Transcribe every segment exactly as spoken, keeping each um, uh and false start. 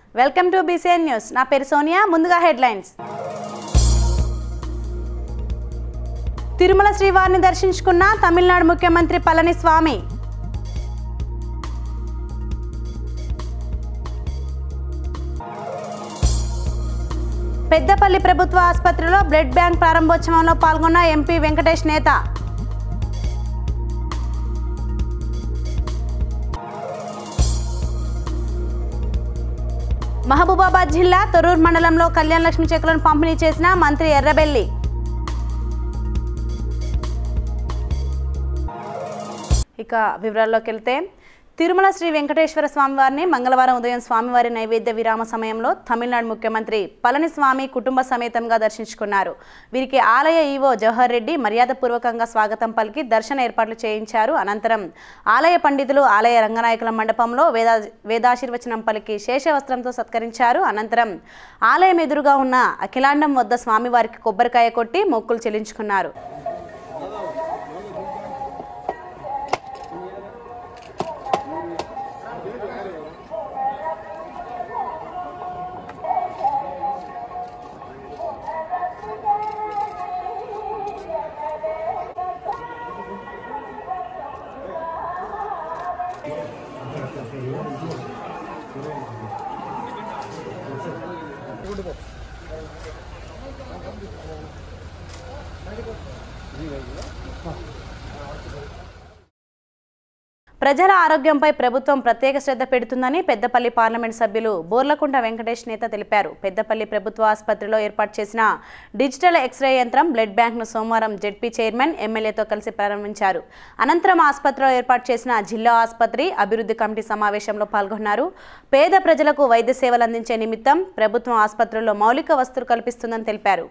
Welcome to BCN news. నా పేరు సోనియా. ముందుగా హెడ్లైన్స్. తిరుమల శ్రీవారిని దర్శించుకున్న తమిళనాడు ముఖ్యమంత్రి పళనిస్వామి. పెద్దపల్లి ప్రభుత్వ ఆసుపత్రిలో బ్లడ్ బ్యాంక్ ప్రారంభోత్సవంలో పాల్గొన్న ఎంపీ వెంకటేష్ నేత. మహబూబాబాద్ జిల్లా తొర్రూరు మండలంలో కళ్యాణ లక్ష్మి చెక్కులను పంపిణీ చేసిన మంత్రి ఎర్రబెల్లి. ఇక వివరాల్లోకి వెళ్తే, తిరుమల శ్రీ వెంకటేశ్వర స్వామివారిని మంగళవారం ఉదయం స్వామివారి నైవేద్య విరామ సమయంలో తమిళనాడు ముఖ్యమంత్రి పళనిస్వామి కుటుంబ సమేతంగా దర్శించుకున్నారు. వీరికి ఆలయ ఈవో జవహర్ రెడ్డి మర్యాదపూర్వకంగా స్వాగతం పలికి దర్శన ఏర్పాట్లు చేయించారు. అనంతరం ఆలయ పండితులు ఆలయ రంగనాయకుల మండపంలో వేదా వేదాశీర్వచనం పలికి శేషవస్త్రంతో సత్కరించారు. అనంతరం ఆలయం ఎదురుగా ఉన్న అఖిలాండం వద్ద స్వామివారికి కొబ్బరికాయ కొట్టి మొక్కులు చెల్లించుకున్నారు. ప్రజల ఆరోగ్యంపై ప్రభుత్వం ప్రత్యేక శ్రద్ధ పెడుతుందని పెద్దపల్లి పార్లమెంట్ సభ్యులు బోర్లకుంట వెంకటేష్ నేత తెలిపారు. పెద్దపల్లి ప్రభుత్వ ఆసుపత్రిలో ఏర్పాటు చేసిన డిజిటల్ ఎక్స్రే యంత్రం బ్లడ్ బ్యాంక్ను సోమవారం జెడ్పీ చైర్మన్ ఎమ్మెల్యేతో కలిసి ప్రారంభించారు. అనంతరం ఆసుపత్రిలో ఏర్పాటు చేసిన జిల్లా ఆసుపత్రి అభివృద్ధి కమిటీ సమావేశంలో పాల్గొన్నారు. పేద ప్రజలకు వైద్య సేవలు అందించే నిమిత్తం ప్రభుత్వం ఆసుపత్రుల్లో మౌలిక వసతులు కల్పిస్తుందని తెలిపారు.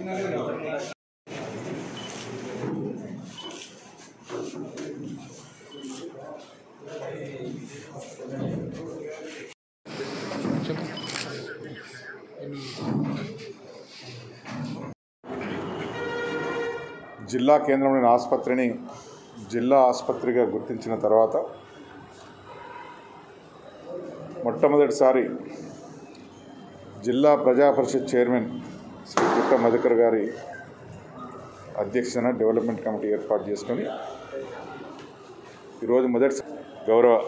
జిల్లా కేంద్రంలోని ఆసుపత్రిని జిల్లా ఆసుపత్రిగా గుర్తించిన తర్వాత మొట్టమొదటిసారి జిల్లా ప్రజా పరిషత్ చైర్మన్ శ్రీ గుట్ట మధుకర్ గారి అధ్యక్షతన డెవలప్మెంట్ కమిటీ ఏర్పాటు చేసుకొని ఈరోజు మొదటి గౌరవ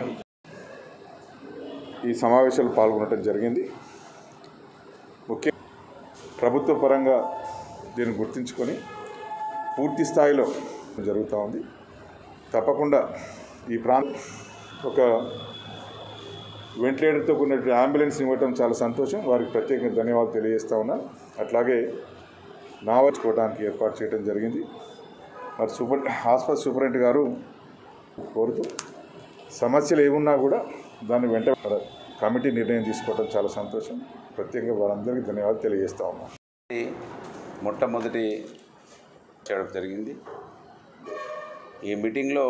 ఈ సమావేశాలు పాల్గొనడం జరిగింది. ముఖ్య ప్రభుత్వ పరంగా దీన్ని గుర్తించుకొని పూర్తి స్థాయిలో జరుగుతూ ఉంది. తప్పకుండా ఈ ప్రాంతం ఒక వెంటిలేటర్తో కూడిన అంబులెన్స్ ఇవ్వటం చాలా సంతోషం. వారికి ప్రత్యేకంగా ధన్యవాదాలు తెలియజేస్తూ ఉన్నాను. అట్లాగే నావచ్చుకోవడానికి ఏర్పాటు చేయడం జరిగింది. మరి సూపర్ ఆసుపత్రి సూపరింటెండెంట్ గారు కోరుతూ సమస్యలు ఏమున్నా కూడా దాన్ని వెంట కమిటీ నిర్ణయం తీసుకోవడం చాలా సంతోషం. ప్రత్యేకంగా వారందరికీ ధన్యవాదాలు తెలియజేస్తూ ఉన్నాం. మొట్టమొదటి చేయడం జరిగింది. ఈ మీటింగ్లో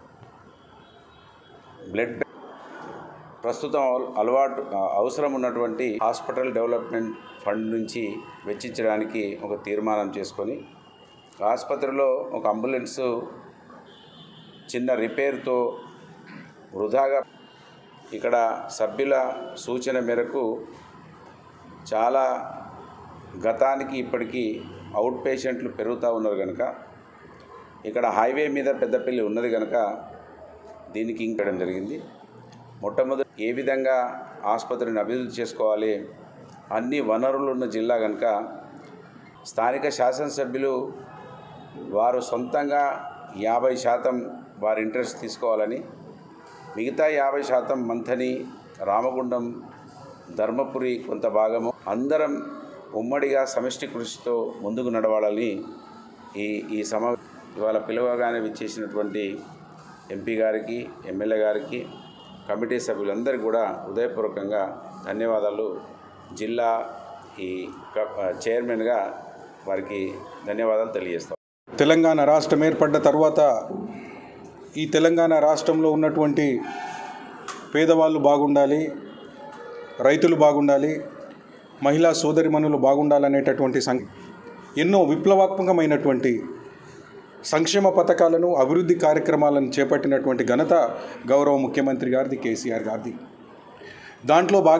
బ్లడ్ ప్రస్తుతం అలవాటు అవసరం ఉన్నటువంటి హాస్పిటల్ డెవలప్మెంట్ ఫండ్ నుంచి వెచ్చించడానికి ఒక తీర్మానం చేసుకొని ఆసుపత్రిలో ఒక అంబులెన్స్ చిన్న రిపేర్తో వృధాగా ఇక్కడ సభ్యుల సూచన మేరకు చాలా గతానికి ఇప్పటికీ అవుట్ పేషెంట్లు పెరుగుతూ ఉన్నారు కనుక ఇక్కడ హైవే మీద పెద్దపల్లి ఉన్నది కనుక దీనికి ఇంకడం జరిగింది. మొట్టమొదటి ఏ విధంగా ఆసుపత్రిని అభివృద్ధి చేసుకోవాలి, అన్ని వనరులు ఉన్న జిల్లా కనుక స్థానిక శాసనసభ్యులు వారు సొంతంగా యాభై శాతం వారి ఇంట్రెస్ట్ తీసుకోవాలని, మిగతా యాభై శాతం మంథని, రామగుండం, ధర్మపురి కొంత భాగము అందరం ఉమ్మడిగా సమిష్టి కృషితో ముందుకు నడవాలని ఈ ఈ సమా ఇవాళ పిలువగానే విచ్చేసినటువంటి ఎంపీ గారికి, ఎమ్మెల్యే గారికి, కమిటీ సభ్యులందరికీ కూడా హృదయపూర్వకంగా ధన్యవాదాలు. జిల్లా ఈ చైర్మన్గా వారికి ధన్యవాదాలు తెలియజేస్తాం. తెలంగాణ రాష్ట్రం ఏర్పడ్డ తర్వాత ఈ తెలంగాణ రాష్ట్రంలో ఉన్నటువంటి పేదవాళ్ళు బాగుండాలి, రైతులు బాగుండాలి, మహిళా సోదరిమణులు బాగుండాలనేటటువంటి సం ఎన్నో విప్లవాత్మకమైనటువంటి సంక్షేమ పథకాలను, అభివృద్ధి కార్యక్రమాలను చేపట్టినటువంటి ఘనత గౌరవ ముఖ్యమంత్రి గారిది, కేసీఆర్ గారిది. దాంట్లో భాగంగా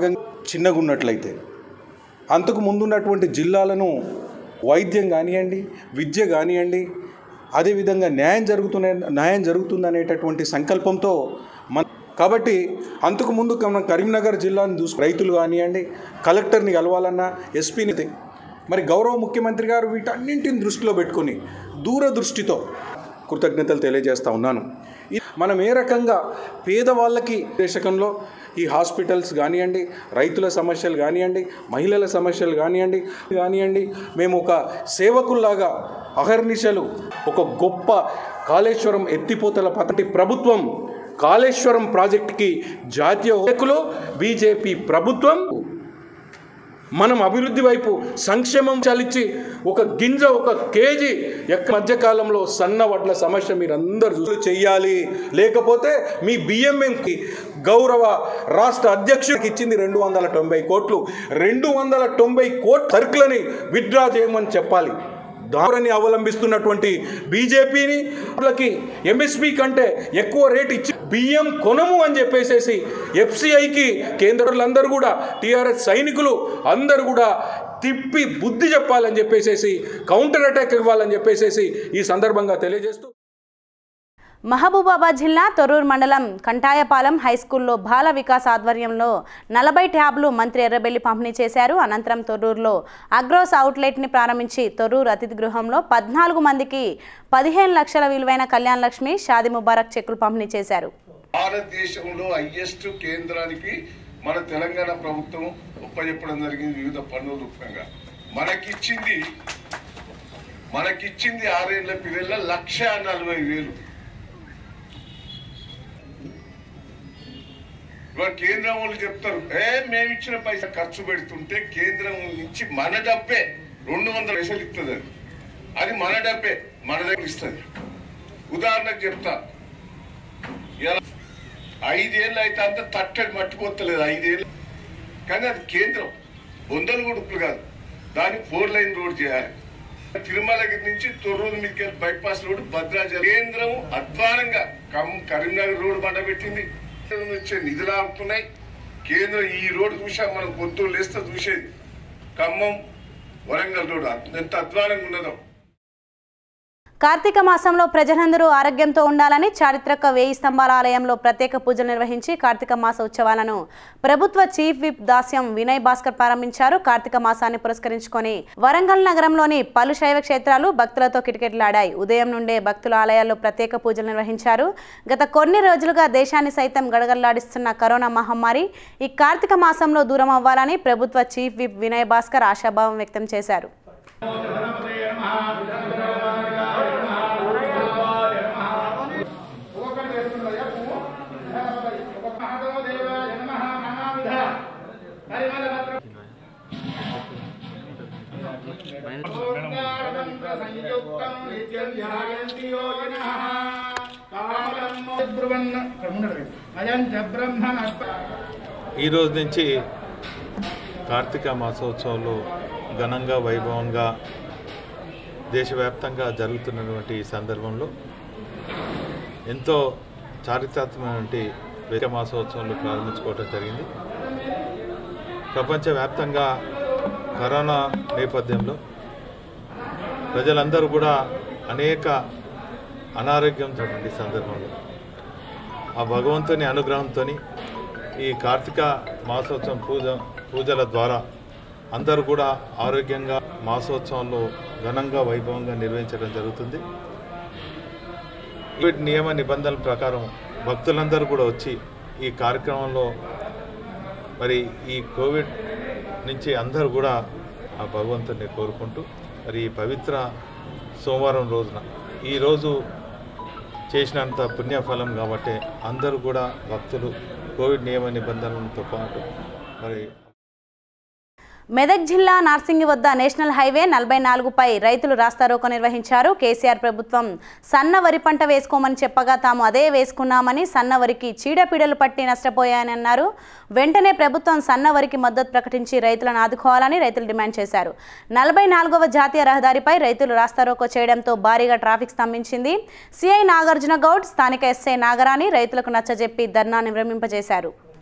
చిన్నగా ఉన్నట్లయితే అంతకు ముందున్నటువంటి జిల్లాలను వైద్యం కానివ్వండి, విద్య కానివ్వండి, అదేవిధంగా న్యాయం జరుగుతున్న న్యాయం జరుగుతుందనేటటువంటి సంకల్పంతో మన కాబట్టి అంతకు ముందు మన కరీంనగర్ జిల్లాను చూసి రైతులు కానివ్వండి, కలెక్టర్ని కలవాలన్నా, ఎస్పీని, మరి గౌరవ ముఖ్యమంత్రి గారు వీటన్నింటిని దృష్టిలో పెట్టుకొని దూరదృష్టితో కృతజ్ఞతలు తెలియజేస్తూ ఉన్నాను. మనం ఏ రకంగా పేదవాళ్ళకి దేశకంలో ఈ హాస్పిటల్స్ కానివ్వండి, రైతుల సమస్యలు కానివ్వండి, మహిళల సమస్యలు కానివ్వండి కానివ్వండి మేము ఒక సేవకుల్లాగా అహర్నిశలు ఒక గొప్ప కాళేశ్వరం ఎత్తిపోతల పద్ధతి ప్రభుత్వం కాళేశ్వరం ప్రాజెక్టుకి జాతీయ హోదాలో బీజేపీ ప్రభుత్వం మనం అభివృద్ధి వైపు సంక్షేమం చలిచ్చి ఒక గింజ ఒక కేజీ ఎక్క మధ్యకాలంలో సన్న వడ్ల సమస్య మీరందరూ చెయ్యాలి. లేకపోతే మీ బిఎంఎంకి గౌరవ రాష్ట్ర అధ్యక్షుడికి ఇచ్చింది రెండు వందల తొంభై కోట్లు రెండు వందల తొంభై కోట్ల సరుకులని విత్డ్రా చేయమని చెప్పాలి. దారుని అవలంబిస్తున్నటువంటి బీజేపీని వాళ్ళకి ఎంఎస్పీ కంటే ఎక్కువ రేట్ ఇచ్చి బియ్యం కొనము అని చెప్పేసేసి ఎఫ్సిఐకి కేంద్రులందరూ కూడా టీఆర్ఎస్ సైనికులు అందరూ కూడా తిప్పి బుద్ధి చెప్పాలని చెప్పేసేసి కౌంటర్ అటాక్ ఇవ్వాలని చెప్పేసేసి ఈ సందర్భంగా తెలియజేస్తూ మహబూబాబాద్ జిల్లా తొర్రూరు మండలం కంటాయపాలెం హైస్కూల్లో బాల వికాస్ ఆధ్వర్యంలో నలభై ట్యాబ్లు మంత్రి ఎర్రబెల్లి పంపిణీ చేశారు. అనంతరం తొర్రూరులో అగ్రోస్ అవుట్లెట్ని ప్రారంభించి తొర్రూరు అతిథి గృహంలో పద్నాలుగు మందికి పదిహేను లక్షల విలువైన కళ్యాణ్ లక్ష్మి షాది ముబారక్ చెక్కులు పంపిణీ చేశారు. భారతదేశంలో హైయెస్ట్ కేంద్రానికి మన తెలంగాణ ప్రభుత్వం ఒప్పజెప్పడం జరిగింది. వివిధ పన్నుల రూపంగా మనకిచ్చింది మనకిచ్చింది ఆరేళ్ల పిల్లల లక్ష నలభై వేలు. కేంద్రం వాళ్ళు చెప్తారు ఏ మేము ఇచ్చిన పైసా ఖర్చు పెడుతుంటే కేంద్రం నుంచి మన డబ్బే రెండు వందల పైసలు ఇస్తుంది. అది అది మన డబ్బే మన దగ్గర ఇస్తుంది. ఉదాహరణకు చెప్తా, ఐదేళ్ళు అయితే అంత తట్టడి మట్టిపోతలేదు ఐదేళ్ళు, కానీ అది కేంద్రం వందల గుడుపులు కాదు, దాన్ని ఫోర్ లైన్ రోడ్ చేయాలి. తిరుమలగిరి నుంచి తొర్రూరు మీదకి బైపాస్ రోడ్ భద్రాచలం కేంద్రం అధ్వానంగా కరీంనగర్ రోడ్ బండ పెట్టింది. వచ్చే నిధులు ఆపుతున్నాయి. కేంద్రం ఈ రోడ్డు చూసా మనం పొద్దున్న లేస్తే చూసేది ఖమ్మం వరంగల్ రోడ్ ఎంత అధ్వానంగా ఉన్నదో. కార్తీక మాసంలో ప్రజలందరూ ఆరోగ్యంతో ఉండాలని చారిత్రక వేయి స్తంభాల ఆలయంలో ప్రత్యేక పూజలు నిర్వహించి కార్తీక మాస ఉత్సవాలను ప్రభుత్వ చీఫ్ విప్ దాస్యం వినయ్ భాస్కర్ ప్రారంభించారు. కార్తీక మాసాన్ని పురస్కరించుకొని వరంగల్ నగరంలోని పలు శైవ క్షేత్రాలు భక్తులతో కిటకిటలాడాయి. ఉదయం నుండే భక్తుల ఆలయాల్లో ప్రత్యేక పూజలు నిర్వహించారు. గత కొన్ని రోజులుగా దేశాన్ని సైతం గడగడలాడిస్తున్న కరోనా మహమ్మారి ఈ కార్తీక మాసంలో దూరం అవ్వాలని ప్రభుత్వ చీఫ్ విప్ వినయ్ భాస్కర్ ఆశాభావం వ్యక్తం చేశారు. ఈ రోజు నుంచి కార్తీక మాసోత్సవాలు ఘనంగా వైభవంగా దేశవ్యాప్తంగా జరుగుతున్నటువంటి ఈ సందర్భంలో ఎంతో చారిత్రాత్మకమైనటువంటి కార్తీక మాసోత్సవాలు ప్రారంభించుకోవడం జరిగింది. ప్రపంచవ్యాప్తంగా కరోనా నేపథ్యంలో ప్రజలందరూ కూడా అనేక అనారోగ్యంతో సందర్భంలో ఆ భగవంతుని అనుగ్రహంతో ఈ కార్తీక మాసోత్సవం పూజ పూజల ద్వారా అందరూ కూడా ఆరోగ్యంగా మాసోత్సవంలో ఘనంగా వైభవంగా నిర్వహించడం జరుగుతుంది. కోవిడ్ నియమ నిబంధనల ప్రకారం భక్తులందరూ కూడా వచ్చి ఈ కార్యక్రమంలో మరి ఈ కోవిడ్ నుంచి అందరూ కూడా ఆ భగవంతుని కోరుకుంటూ మరి ఈ పవిత్ర సోమవారం రోజున ఈరోజు చేసినంత పుణ్యఫలం కాబట్టి అందరూ కూడా భక్తులు కోవిడ్ నియమ నిబంధనలతో పాటు మరి మెదక్ జిల్లా నార్సింగి వద్ద నేషనల్ హైవే నలభై నాలుగుపై రైతులు రాస్తారోకో నిర్వహించారు. కేసీఆర్ ప్రభుత్వం సన్న వరి పంట వేసుకోమని చెప్పగా తాము అదే వేసుకున్నామని, సన్న వరికి చీడపీడలు పట్టి నష్టపోయాయని అన్నారు. వెంటనే ప్రభుత్వం సన్న వరికి మద్దతు ప్రకటించి రైతులను ఆదుకోవాలని రైతులు డిమాండ్ చేశారు. నలభై నాలుగవ జాతీయ రహదారిపై రైతులు రాస్తారోకో చేయడంతో భారీగా ట్రాఫిక్ స్తంభించింది. సిఐ నాగార్జున గౌడ్, స్థానిక ఎస్ఐ నాగరాణి రైతులకు నచ్చజెప్పి ధర్నాను విరమింపజేశారు.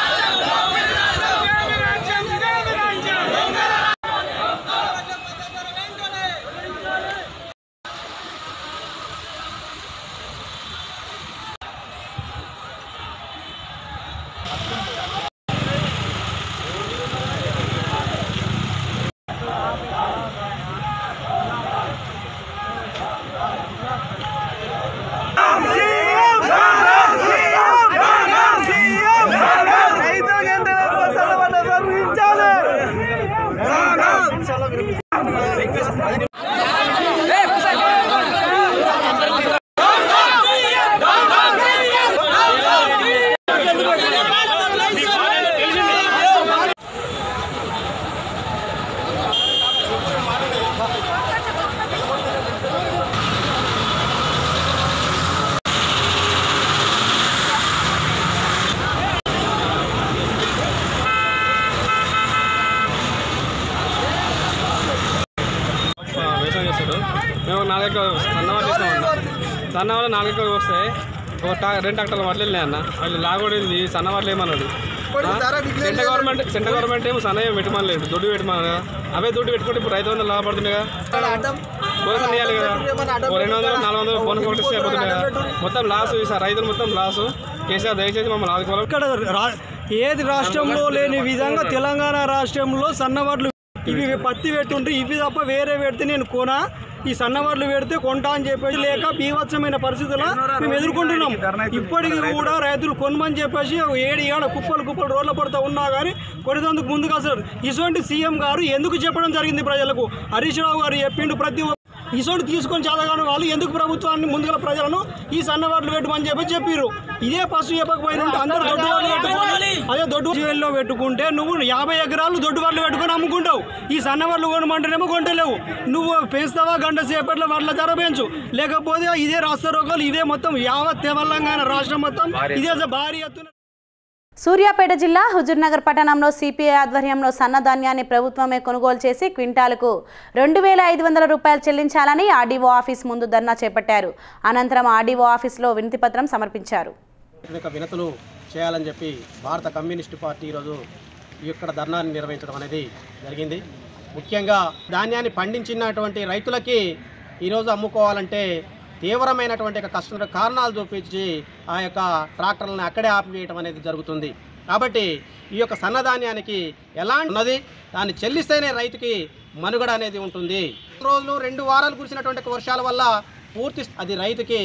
మేము నాలుగు సన్నవాళ్ళు ఇస్తామన్న సన్నవాళ్ళు నాలుగు ఎకరాలు వస్తాయి ఒక టా రెండు ట్రాక్టర్లు వడ్లు వెళ్ళినాయి అన్న వాళ్ళు లాగొడింది సన్నవాళ్ళు ఏమన్నాడు సెంట్రల్ గవర్నమెంట్ సెంట్రల్ గవర్నమెంట్ ఏమో సన్నయం పెట్టమనలేదు దుడ్డు పెట్టమన్నారు కదా అవే దుడ్డు పెట్టుకుంటే ఇప్పుడు రైతు వందలు లాభపడుతుంది కదా బోనస్ ఇవ్వాలి కదా రెండు వందలు నాలుగు వందలు బోనస్ ఒకటి ఇస్తే అయిపోతుంది కదా మొత్తం లాసు ఈసారి రైతులు మొత్తం లాసు కేసీఆర్ దయచేసి మమ్మల్ని ఆదుకోవాలి. ఇక్కడ ఏది రాష్ట్రంలో లేని విధంగా తెలంగాణ రాష్ట్రంలో సన్నవడ్లు ఇవి పత్తి పెట్టుంటే ఇవి తప్ప వేరే పెడితే నేను కొనా ఈ సన్నవడ్లు పెడితే కొంటా అని చెప్పేసి లేక బీభత్సమైన పరిస్థితుల్లో మేము ఎదుర్కొంటున్నాం. ఇప్పటికీ కూడా రైతులు కొనమని చెప్పేసి ఏడు ఏడ కుప్పలు కుప్పలు రోడ్ల పడుతూ ఉన్నా కానీ కొనేందుకు ముందుకు వస్తారు. ఇటువంటి సీఎం గారు ఎందుకు చెప్పడం జరిగింది ప్రజలకు? హరీష్ రావు గారు చెప్పిండు ప్రతి ఇసోటి తీసుకొని చదవగానే వాళ్ళు ఎందుకు ప్రభుత్వాన్ని ముందుగా ప్రజలను ఈ సన్నవాళ్ళు పెట్టమని చెప్పి చెప్పారు. ఇదే ఫస్ట్ చెప్పకపోయిన అందరూ దొడ్డు వాళ్ళు పెట్టుకోవాలి. అదే దొడ్డు జీవెల్లో పెట్టుకుంటే నువ్వు యాభై ఎకరాలు దొడ్డు వాళ్ళు పెట్టుకొని అమ్ముకుంటావు. ఈ సన్నవాళ్ళు కొనమంటేనేమో కొంటలేవు. నువ్వు పెంచుతావా గంట సేపట్లో వాళ్ళ ధర పెంచు, లేకపోతే ఇదే రాష్ట్ర రోగాలు ఇదే మొత్తం యావత్ తెలంగాణ రాష్ట్రం మొత్తం ఇదే భారీ ఎత్తున. సూర్యాపేట జిల్లా హుజూర్నగర్ పట్టణంలో సిపిఐ ఆధ్వర్యంలో సన్నధాన్యాన్ని ప్రభుత్వమే కొనుగోలు చేసి క్వింటాలకు రెండు వేల ఐదు వందల రూపాయలు చెల్లించాలని ఆర్డీఓ ఆఫీస్ ముందు ధర్నా చేపట్టారు. అనంతరం ఆర్డీఓ ఆఫీసులో వినతిపత్రం సమర్పించారు. వినతులు చేయాలని చెప్పి భారత కమ్యూనిస్టు పార్టీ ఈరోజు ఇక్కడ ధర్నాన్ని నిర్వహించడం అనేది జరిగింది. ముఖ్యంగా ధాన్యాన్ని పండించినటువంటి రైతులకి ఈరోజు అమ్ముకోవాలంటే తీవ్రమైనటువంటి కష్ట కారణాలు చూపించి ఆ యొక్క ట్రాక్టర్లను అక్కడే ఆపివేయటం అనేది జరుగుతుంది. కాబట్టి ఈ యొక్క సన్నధాన్యానికి ఎలాంటి ఉన్నది దాన్ని చెల్లిస్తేనే రైతుకి మనుగడ అనేది ఉంటుంది. రోజులు రెండు వారాలు కురిసినటువంటి వర్షాల వల్ల పూర్తి అది రైతుకి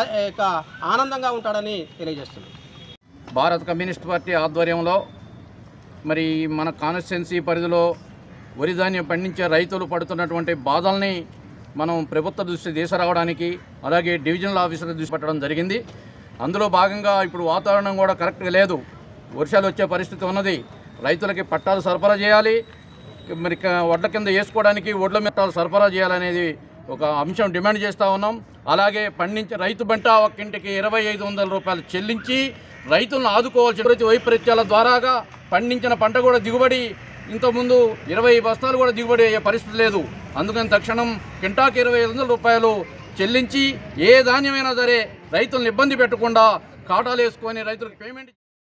ఆనందంగా ఉంటాడని తెలియజేస్తుంది. భారత కమ్యూనిస్ట్ పార్టీ ఆధ్వర్యంలో మరి మన కాన్స్టిట్యున్సీ పరిధిలో వరి ధాన్యం పండించే రైతులు పడుతున్నటువంటి బాధల్ని మనం ప్రభుత్వ దృష్టి తీసుకురావడానికి అలాగే డివిజనల్ ఆఫీసర్ల దృష్టి పెట్టడం జరిగింది. అందులో భాగంగా ఇప్పుడు వాతావరణం కూడా కరెక్ట్గా లేదు, వర్షాలు వచ్చే పరిస్థితి ఉన్నది. రైతులకి పట్టాలు సరఫరా చేయాలి, మరి వడ్ల కింద వేసుకోవడానికి వడ్ల మిట్టాలు సరఫరా చేయాలనేది ఒక అంశం డిమాండ్ చేస్తూ ఉన్నాం. అలాగే పండించే రైతు బంట ఒక్కింటికి ఇరవై ఐదు వందల రూపాయలు చెల్లించి రైతులను ఆదుకోవాల్సిన ప్రతి వైపరీత్యాల ద్వారాగా పండించిన పంట కూడా దిగుబడి ఇంతకుముందు ఇరవై బస్తాలు కూడా దిగుబడి అయ్యే పరిస్థితి లేదు. అందుకని తక్షణం కింటాకి ఇరవై ఐదు వందల రూపాయలు చెల్లించి ఏ ధాన్యమైనా సరే రైతులను ఇబ్బంది పెట్టకుండా కాటాలు వేసుకొని రైతులకు పేమెంట్.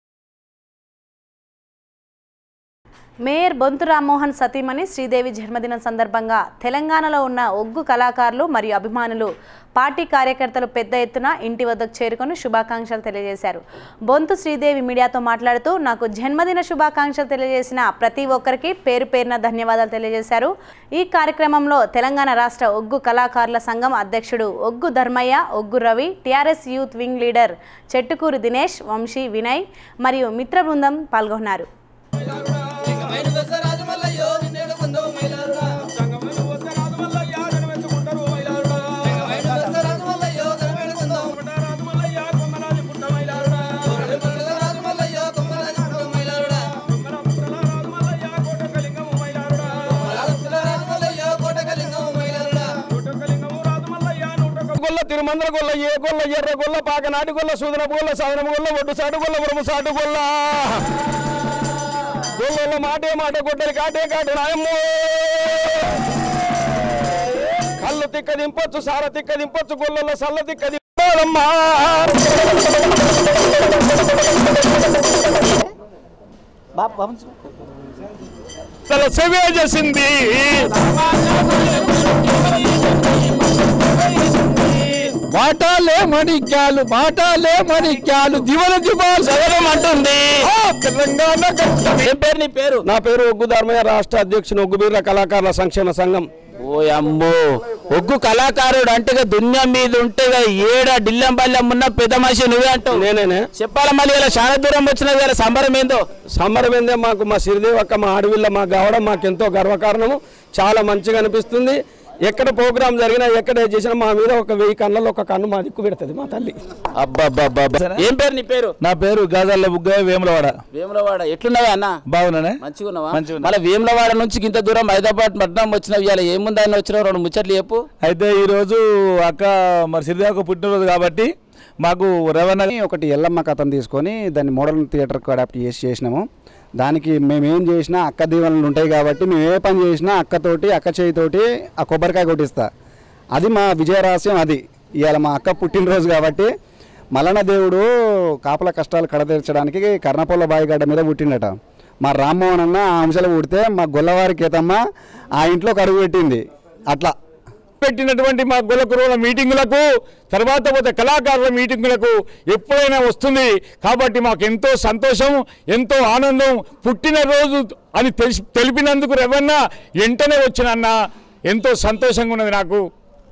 మేయర్ బొంతు రామ్మోహన్ సతీమణి శ్రీదేవి జన్మదినం సందర్భంగా తెలంగాణలో ఉన్న ఒగ్గు కళాకారులు మరియు అభిమానులు పార్టీ కార్యకర్తలు పెద్ద ఎత్తున ఇంటి వద్దకు చేరుకొని శుభాకాంక్షలు తెలియజేశారు. బొంతు శ్రీదేవి మీడియాతో మాట్లాడుతూ నాకు జన్మదిన శుభాకాంక్షలు తెలియజేసిన ప్రతి ఒక్కరికి పేరు పేరున ధన్యవాదాలు తెలియజేశారు. ఈ కార్యక్రమంలో తెలంగాణ రాష్ట్ర ఒగ్గు కళాకారుల సంఘం అధ్యక్షుడు Oggu Dharmaiah, Oggu Ravi, TRS youth wing leader Chettukuru Dinesh, Vamshi, Vinay మరియు మిత్ర బృందం పాల్గొన్నారు. తిరుమందర గొల్ల, ఏ గొల్ల, ఎర్ర గొల్ల, పాకనాటి గొల్ల, సూదన గొల్ల, సాధన గొల్ల, ఒడ్డు సాటు గొల్ల, ఉరుము సాటు గొల్ల, గొల్ల మాటే మాట గొడ్డలి కాటే కాటు నాయమ్మో. కళ్ళు తిక్క దింపొచ్చు, సార తిక్క దింపొచ్చు, గొల్లలో సల్ల తిక్క దింపాలమ్మా. సేవే చేసింది బాటాలే మణిక్యాలు బాటాలే మణిక్యాలు దివన దివాలు సదనం అంటుంది తెలంగాణ. ఏం పేరు నీ పేరు? నా పేరు ఒగ్గు ధర్మయ్య, రాష్ట్ర అధ్యక్షుని ఒగ్గుబీర్ల కళాకారుల సంక్షేమ సంఘం. ఓ అమ్మో ఒగ్గు కళాకారుడు అంటే దునియా మీద ఉంటే ఏడ డిల్లం బల్లెం ఉన్న పెద్ద మనిషి నువ్వే అంటావు. నేనే చెప్పాలా మళ్ళీ ఇలా చాలా దూరం వచ్చిన వేళ సంబరం ఏందో. సంబరం ఏందే మాకు మా సిరిదేవక్క మా అడవిలో మాకు కావడం మాకెంతో గర్వకారణము. చాలా మంచిగా అనిపిస్తుంది. ఎక్కడ ప్రోగ్రామ్ జరిగినా ఎక్కడ చేసినా మా మీద ఒక వెయ్యి కళ్ళలో ఒక కన్ను మా దిక్కు పెడుతుంది మా తల్లి. అబ్బా ఏం పేరు నీ పేరు? నా పేరు గాజాల బుగ్గయ్య, వేములవాడ. వేములవాడ ఎట్లున్నావా అన్న? బాగున్నానే. మంచిగా ఉన్నావా? మళ్ళీ వేములవాడ నుంచి ఇంత దూరం హైదరాబాద్ పట్నం వచ్చినావు. ఇవాళ ఏముంది ఆయన వచ్చినావు? రెండు ముచ్చట్లు చెప్పు. అయితే ఈరోజు అక్క మరి సిరిదేవక్క పుట్టినరోజు కాబట్టి మాకు రవాణా ఒకటి ఎల్లమ్మ కథను తీసుకొని దాన్ని మోడర్న్ థియేటర్కి అడాప్ట్ చేసి చేసినాము. దానికి మేమేం చేసినా అక్క దీవెనలు ఉంటాయి కాబట్టి మేము ఏ పని చేసినా అక్కతోటి అక్క చేయితోటి ఆ కొబ్బరికాయ కొట్టిస్తా. అది మా విజయ రహస్యం. అది ఇవాళ మా అక్క పుట్టినరోజు కాబట్టి మల్లన్న దేవుడు కాపుల కష్టాలు కడతీర్చడానికి కర్ణపొల్ల బాయిగడ్డ మీద పుట్టిండట. మా రామ్మోహన్ అన్న ఆ అంశాలు పుడితే మా గొల్లవారి కేతమ్మ ఆ ఇంట్లో కడుగు పెట్టింది. అట్లా పెట్టినటువంటి మా గొల్లకురువుల మీటింగులకు తర్వాత పోతే కళాకారుల మీటింగులకు ఎప్పుడైనా వస్తుంది కాబట్టి మాకు ఎంతో సంతోషం, ఎంతో ఆనందం. పుట్టినరోజు అని తెలిసి తెలిపినందుకు రెవన్నా వెంటనే వచ్చినన్నా ఎంతో సంతోషంగా ఉన్నది నాకు.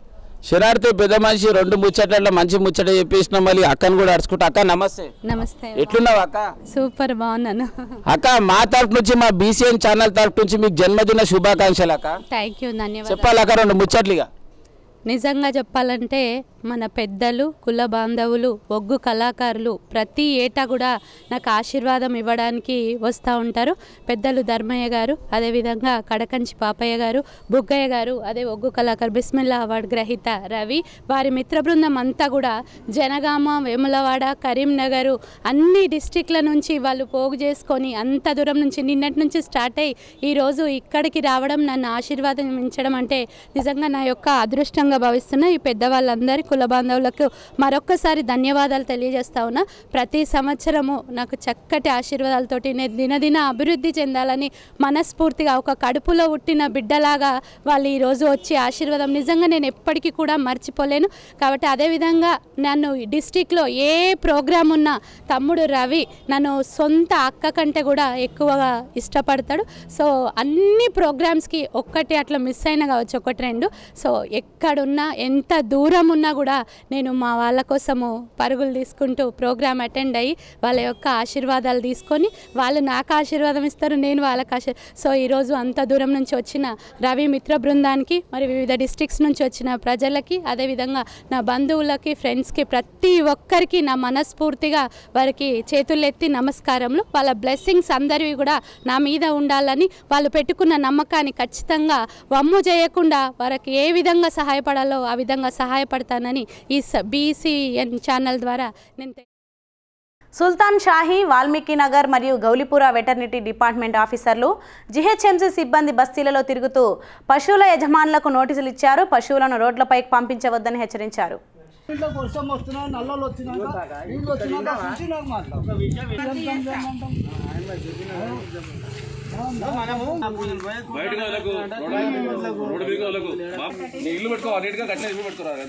శరార్థి పెద్ద మనిషి రెండు ముచ్చట్ల మంచి ముచ్చట చెప్పేసిన మళ్ళీ అక్కను కూడా అడుచుకుంటా. అక్క నమస్తే. నమస్తే. ఎట్లున్నావు అక్క? సూపర్ బాగున్నాను అక్క. మా తరఫు నుంచి మా బీసీఎన్ ఛానల్ తరఫు నుంచి మీకు జన్మదిన శుభాకాంక్షలు అక్క. థ్యాంక్ యూ, ధన్యవాదాలు. చెప్పాలక్క రెండు ముచ్చట్లుగా. నిజంగా చెప్పాలంటే మన పెద్దలు, కుల బాంధవులు, ఒగ్గు కళాకారులు ప్రతి ఏటా కూడా నాకు ఆశీర్వాదం ఇవ్వడానికి వస్తూ ఉంటారు. పెద్దలు ధర్మయ్య గారు, అదేవిధంగా కడకంచి పాపయ్య గారు, బుగ్గయ్య గారు, అదే ఒగ్గు కళాకారు బిస్మిల్లా అవార్డు గ్రహీత రవి, వారి మిత్ర బృందం అంతా కూడా జనగామ, వేములవాడ, కరీంనగర్ అన్ని డిస్టిక్ల నుంచి వాళ్ళు పోగు చేసుకొని అంత దూరం నుంచి నిన్నటి నుంచి స్టార్ట్ అయ్యి ఈరోజు ఇక్కడికి రావడం, నన్ను ఆశీర్వాదించడం అంటే నిజంగా నా యొక్క అదృష్టంగా భావిస్తున్నా. ఈ పెద్దవాళ్ళందరి కుల బాంధవులకు మరొక్కసారి ధన్యవాదాలు తెలియజేస్తా ఉన్నా. ప్రతి సంవత్సరము నాకు చక్కటి ఆశీర్వాదాలతోటి నేను దినదిన అభివృద్ధి చెందాలని మనస్ఫూర్తిగా ఒక కడుపులో పుట్టిన బిడ్డలాగా వాళ్ళు ఈరోజు వచ్చి ఆశీర్వాదం నిజంగా నేను ఎప్పటికీ కూడా మర్చిపోలేను. కాబట్టి అదేవిధంగా నన్ను డిస్టిక్లో ఏ ప్రోగ్రాం ఉన్నా తమ్ముడు రవి నన్ను సొంత అక్క కంటే కూడా ఎక్కువగా ఇష్టపడతాడు. సో అన్ని ప్రోగ్రామ్స్కి ఒక్కటి అట్లా మిస్ అయినా కావచ్చు, ఒకటి రెండు. సో ఎక్కడున్నా ఎంత దూరం ఉన్నా కూడా నేను మా వాళ్ళ కోసము పరుగులు తీసుకుంటూ ప్రోగ్రామ్ అటెండ్ అయ్యి వాళ్ళ యొక్క ఆశీర్వాదాలు తీసుకొని వాళ్ళు నాకు ఆశీర్వాదం ఇస్తారు, నేను వాళ్ళకి ఆశీర్ సో ఈరోజు అంత దూరం నుంచి వచ్చిన రవి మిత్ర బృందానికి, మరి వివిధ డిస్ట్రిక్ట్స్ నుంచి వచ్చిన ప్రజలకి, అదేవిధంగా నా బంధువులకి, ఫ్రెండ్స్కి, ప్రతి ఒక్కరికి నా మనస్ఫూర్తిగా వారికి చేతులెత్తి నమస్కారములు. వాళ్ళ బ్లెస్సింగ్స్ అందరివి కూడా నా మీద ఉండాలని, వాళ్ళు పెట్టుకున్న నమ్మకాన్ని ఖచ్చితంగా వమ్ము చేయకుండా వారికి ఏ విధంగా సహాయపడాలో ఆ విధంగా సహాయపడతానని ఈ బీసీఎన్ ఛానల్ ద్వారా నేను. సుల్తాన్ షాహీ, వాల్మీకి నగర్ మరియు గౌలిపుర వెటర్నిటీ డిపార్ట్మెంట్ ఆఫీసర్లు జీహెచ్ఎంసీ సిబ్బంది బస్తీలలో తిరుగుతూ పశువుల యజమానులకు నోటీసులు ఇచ్చారు. పశువులను రోడ్లపైకి పంపించవద్దని హెచ్చరించారు. ఇల్లు పెట్టుకో అన్నిటిగా కట్టిన ఇల్లు పెట్టుకున్నారు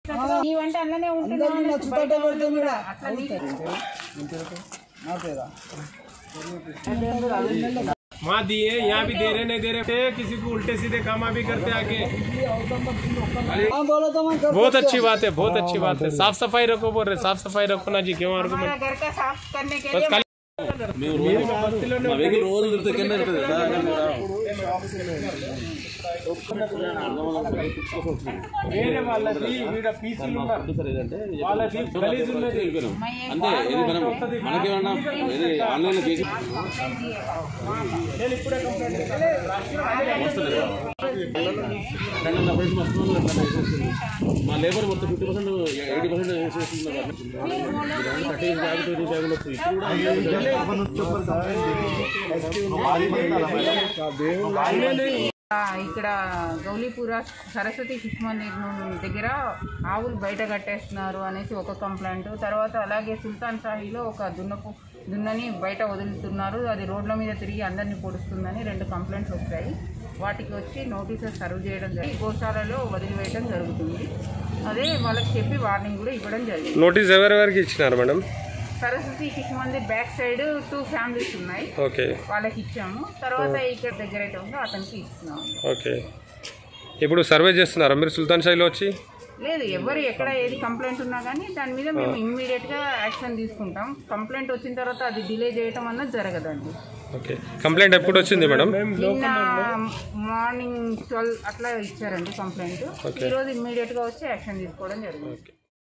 माँ दिए यहाँ भी दे रहे नहीं दे रहे, किसी को उल्टे सीधे काम भी करते आगे। बहुत अच्छी बात है, बहुत अच्छी बात है। साफ सफाई रखो बोल रहे, साफ सफाई रखो ना जी। क्यों आर्गुमेंट घर का साफ करने के लिए వేరే వాళ్ళది వీడ పీసీలు వాళ్ళది గలీజ్ ఉన్నది అంతే. ఇది మనం మనకేమన్నా ఆన్లైన్లో చేసి నేను ఇప్పుడే కంప్లైంట్ మా లేబర్ మొత్తం ఫిఫ్టీ పర్సెంట్ ఎయిటీ పర్సెంట్ వేసేస్తున్నారు. థర్టీ బ్యాగ్ ట్వంటీ బ్యాగులు వస్తుంది. ఇక్కడ గౌలీపుర సరస్వతి శిశు మందిర్ దగ్గర ఆవులు బయట కట్టేస్తున్నారు అనేసి ఒక కంప్లైంట్. తర్వాత అలాగే సుల్తాన్ షాహీలో ఒక దున్నపు దున్నని బయట వదులుతున్నారు, అది రోడ్ల మీద తిరిగి అందరినీ పొడుస్తుందని రెండు కంప్లైంట్స్ వచ్చాయి. వాటికి వచ్చి నోటీసులు సర్వ్ చేయడం జరిగింది. గోశాలలో వదిలివేయడం జరుగుతుంది. అదే వాళ్ళకి చెప్పి వార్నింగ్ కూడా ఇవ్వడం జరిగింది. నోటీస్ ఎవరెవరికి ఇచ్చినారు madam? Saraswati Shishu Mandir back side two families ఉన్నాయి, ఓకే, వాళ్ళకి ఇచ్చాము. తర్వాత ఇక్కడ దగ్గర అయితే ఉందో అతనికి ఇస్తున్నాము. ఓకే. ఇప్పుడు సర్వే చేస్తున్నారా మీరు సుల్తాన్ షాయిలో వచ్చి? లేదు, ఎవరు ఎక్కడ ఏది కంప్లైంట్ ఉన్నా కానీ దాని మీద మేము ఇమ్మీడియట్గా యాక్షన్ తీసుకుంటాం. కంప్లైంట్ వచ్చిన తర్వాత అది డిలే చేయటం అన్నది జరగదండి. ఓకే. కంప్లైంట్ ఎప్పుడు వచ్చింది మేడం? నిన్న మార్నింగ్ ట్వెల్వ్ అట్లా ఇచ్చారండి కంప్లైంట్. ఈరోజు ఇమ్మీడియట్గా వచ్చి యాక్షన్ తీసుకోవడం జరిగింది.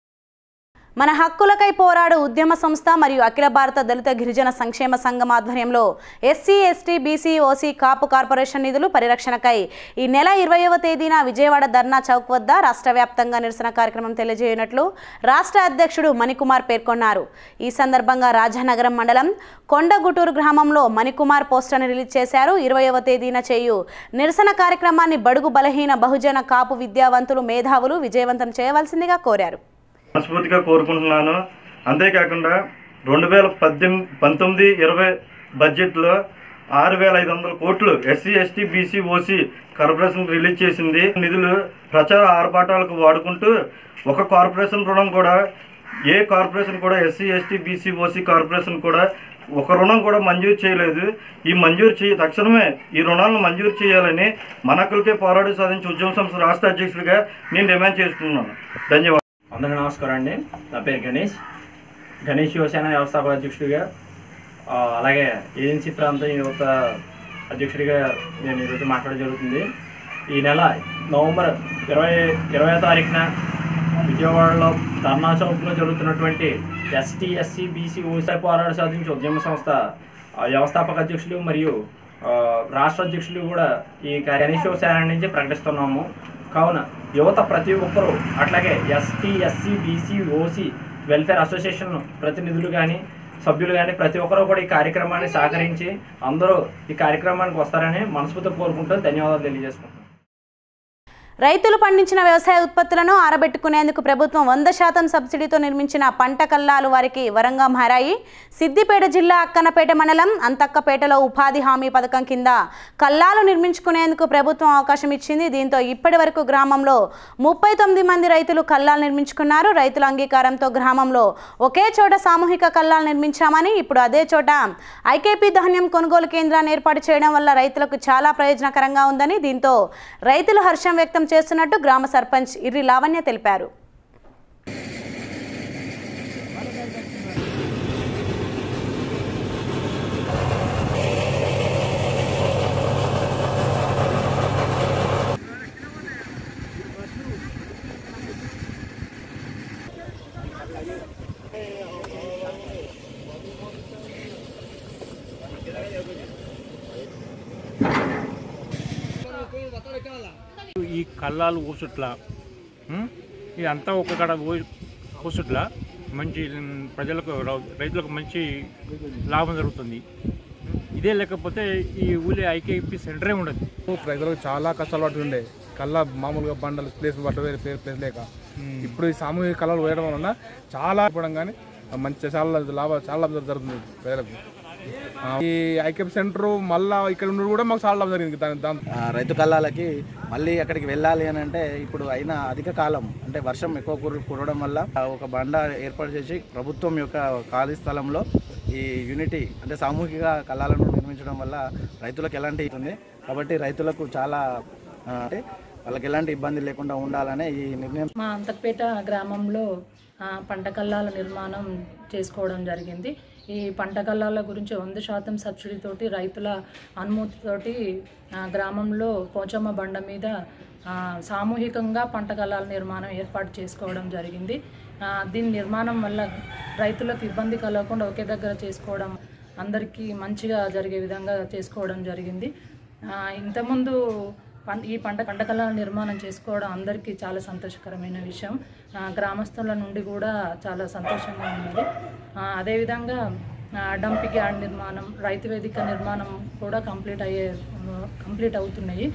మన హక్కులకై పోరాడు ఉద్యమ సంస్థ మరియు అఖిల భారత దళిత గిరిజన సంక్షేమ సంఘం ఆధ్వర్యంలో SC ST BC OC Kapu corporation నిధులు పరిరక్షణకై ఈ నెల ఇరవైవ తేదీన విజయవాడ ధర్నా చౌక్ వద్ద రాష్ట్ర వ్యాప్తంగా నిరసన కార్యక్రమం తెలియజేయనున్నట్లు రాష్ట్ర అధ్యక్షుడు మణికుమార్ పేర్కొన్నారు. ఈ సందర్భంగా రాజానగరం మండలం కొండగుటూరు గ్రామంలో మణికుమార్ పోస్టర్ను రిలీజ్ చేశారు. ఇరవైవ తేదీన చేయు నిరసన కార్యక్రమాన్ని బడుగు బలహీన బహుజన కాపు విద్యావంతులు మేధావులు విజయవంతం చేయవలసిందిగా కోరారు. మనస్ఫూర్తిగా కోరుకుంటున్నాను. అంతేకాకుండా రెండు వేల పద్దెనిమిది పంతొమ్మిది ఇరవై బడ్జెట్లో ఆరు వేల ఐదు వందల కోట్లు SC ST BC OC corporation release చేసింది. నిధులు ప్రచార ఆర్భాటాలకు వాడుకుంటూ ఒక కార్పొరేషన్ రుణం కూడా ఏ కార్పొరేషన్ కూడా SC ST BC OC corporation కూడా ఒక రుణం కూడా మంజూరు చేయలేదు. ఈ మంజూరు చేయ తక్షణమే ఈ రుణాలను మంజూరు చేయాలని మన హక్కులకే పోరాడి సాధించి ఉద్యమ సంస్థ రాష్ట్ర అధ్యక్షుడిగా నేను డిమాండ్ చేస్తున్నాను. ధన్యవాదాలు. అందరికీ నమస్కారం అండి. నా పేరు గణేష్ గణేష్ యువసేన వ్యవస్థాపక అధ్యక్షుడిగా, అలాగే ఏజెన్సీ ప్రాంత యువత అధ్యక్షుడిగా నేను ఈరోజు మాట్లాడడం జరుగుతుంది. ఈ నెల నవంబర్ ఇరవై ఇరవై తారీఖున విజయవాడలో ధర్నా చౌక్లో జరుగుతున్నటువంటి ఎస్టీ ఎస్సీ బీసీ ఓసీ పోరాట సాధించి ఉద్యమ సంస్థ వ్యవస్థాపక అధ్యక్షులు మరియు రాష్ట్ర అధ్యక్షులు కూడా ఈ గణేష్ యువసేన నుంచి ప్రకటిస్తున్నాము. కావున యువత ప్రతి ఒక్కరూ, అట్లాగే ST SC BC OC welfare association ప్రతినిధులు కానీ సభ్యులు కానీ ప్రతి ఒక్కరూ కూడా ఈ కార్యక్రమాన్ని సహకరించి అందరూ ఈ కార్యక్రమానికి వస్తారని మనస్ఫూర్తిగా కోరుకుంటూ ధన్యవాదాలు తెలియజేసుకుంటున్నాను. రైతులు పండించిన వ్యవసాయ ఉత్పత్తులను ఆరబెట్టుకునేందుకు ప్రభుత్వం వంద శాతం సబ్సిడీతో నిర్మించిన పంట కల్లాలు వారికి వరంగా మారాయి. సిద్దిపేట జిల్లా అక్కన్నపేట మండలం అంతక్కపేటలో ఉపాధి హామీ పథకం కింద కల్లాలు నిర్మించుకునేందుకు ప్రభుత్వం అవకాశం ఇచ్చింది. దీంతో ఇప్పటి వరకు గ్రామంలో ముప్పై తొమ్మిది మంది రైతులు కల్లాలు నిర్మించుకున్నారు. రైతుల అంగీకారంతో గ్రామంలో ఒకే చోట సామూహిక కల్లాలు నిర్మించామని, ఇప్పుడు అదే చోట ఐకేపీ ధాన్యం కొనుగోలు కేంద్రాన్ని ఏర్పాటు చేయడం వల్ల రైతులకు చాలా ప్రయోజనకరంగా ఉందని, దీంతో రైతులు హర్షం వ్యక్తం చేస్తున్నట్టు గ్రామ సర్పంచ్ ఇర్రి లావణ్య తెలిపారు. ఈ కల్లాలు ఊసుట్ల ఇదంతా ఒక కడ ఊసుట్ల మంచి ప్రజలకు రైతులకు మంచి లాభం జరుగుతుంది. ఇదే లేకపోతే ఈ ఊళ్ళో ఐకేపీ సెంటరే ఉండదు. రైతులకు చాలా కష్టాలు పడుతుండే కల్లా మామూలుగా బండలు ప్లేస్ పట్టు ప్లేస్ లేక ఇప్పుడు ఈ సామూహిక కళలు వేయడం వలన చాలా ఇవ్వడం కానీ మంచి చాలా లాభం చాలా లాభం జరుగుతుంది ప్రజలకు. ఈ ఐకేపీ సెంటర్ మళ్ళీ ఇక్కడ నుండి కూడా మాకు చాలా లాభం జరిగింది. దాని రైతు కల్లాలకి మళ్ళీ అక్కడికి వెళ్ళాలి అని అంటే ఇప్పుడు అయిన అధిక కాలం అంటే వర్షం ఎక్కువ కురవడం వల్ల ఒక బండ ఏర్పాటు చేసి ప్రభుత్వం యొక్క ఖాళీ స్థలంలో ఈ యూనిటీ అంటే సామూహిక కల్లాలను నిర్మించడం వల్ల రైతులకు ఎలాంటి ఉంది కాబట్టి రైతులకు చాలా అంటే వాళ్ళకి ఎలాంటి ఇబ్బంది లేకుండా ఉండాలనే ఈ నిర్ణయం. మా అంతకపేట గ్రామంలో పంట కల్లాల నిర్మాణం చేసుకోవడం జరిగింది. ఈ పంట కల్లాల గురించి వంద శాతం సబ్సిడీతోటి రైతుల అనుమతితోటి గ్రామంలో పోచమ్మ బండ మీద సామూహికంగా పంట కల్లాల నిర్మాణం ఏర్పాటు చేసుకోవడం జరిగింది. దీని నిర్మాణం వల్ల రైతులకు ఇబ్బంది కలగకుండా ఒకే దగ్గర చేసుకోవడం అందరికీ మంచిగా జరిగే విధంగా చేసుకోవడం జరిగింది. ఇంతకుముందు ఈ పంట పంట కల్లాల నిర్మాణం చేసుకోవడం అందరికీ చాలా సంతోషకరమైన విషయం. గ్రామస్తుల నుండి కూడా చాలా సంతోషంగా ఉన్నది. అదేవిధంగా డంపింగ్ యార్డ్ నిర్మాణం, రైతు వేదిక నిర్మాణం కూడా కంప్లీట్ అయ్యే కంప్లీట్ అవుతున్నాయి.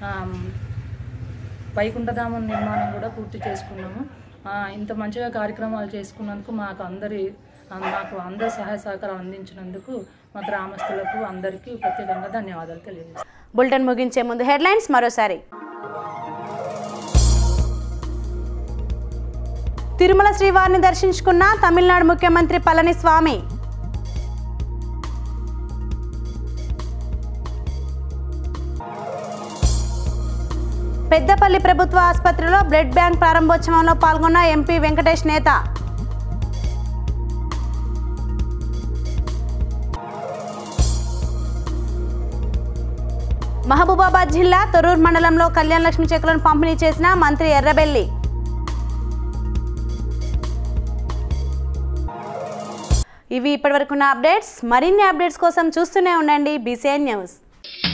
వైకుంఠధామం నిర్మాణం కూడా పూర్తి చేసుకున్నాము. ఇంత మంచిగా కార్యక్రమాలు చేసుకున్నందుకు మాకు అందరి మాకు అందరు సహాయ సహకారం అందించినందుకు మా గ్రామస్తులకు అందరికీ ప్రత్యేకంగా ధన్యవాదాలు తెలియజేస్తాను. బులెటిన్ ముగించే ముందు హెడ్లైన్స్ మరోసారి. తిరుమల శ్రీవారిని దర్శించుకున్న తమిళనాడు ముఖ్యమంత్రి పళనిస్వామి. పెద్దపల్లి ప్రభుత్వ ఆసుపత్రిలో బ్లడ్ బ్యాంక్ ప్రారంభోత్సవంలో పాల్గొన్న ఎంపీ వెంకటేష్ నేత. మహబూబాబాద్ జిల్లా తొర్రూరు మండలంలో కళ్యాణ లక్ష్మి చెక్కులను పంపిణీ చేసిన మంత్రి ఎర్రబెల్లి. ఇవి ఇప్పటివరకున్న అప్డేట్స్. మరిన్ని అప్డేట్స్ కోసం చూస్తూనే ఉండండి బీసీఎన్ న్యూస్.